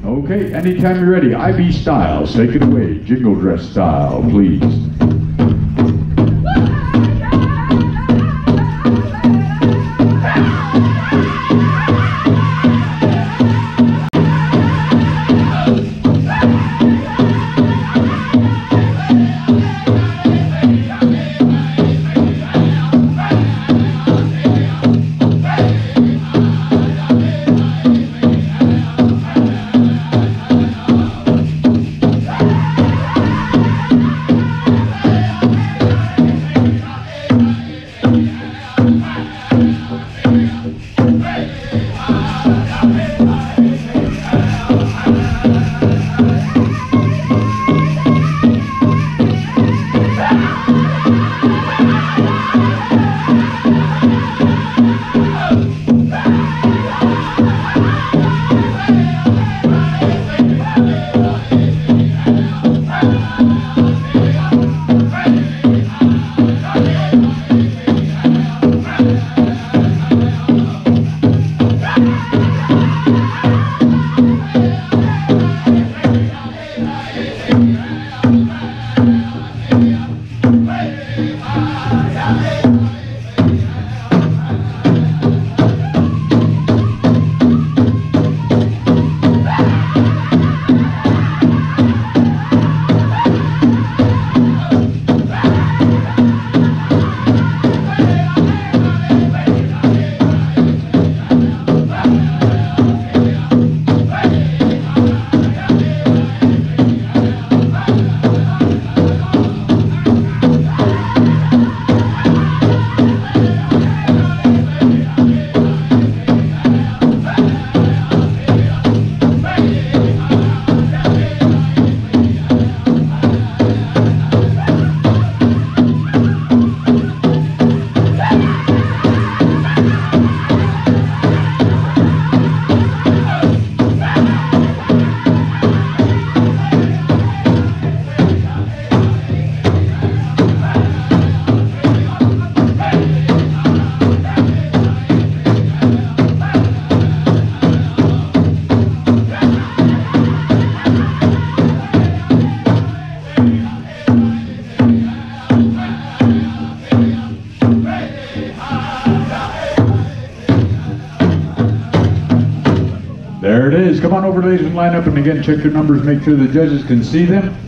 Okay, anytime you're ready. Ahbee style, take it away. Jingle dress style, please. There it is. Come on over, ladies, and line up. And again, check your numbers. Make sure the judges can see them.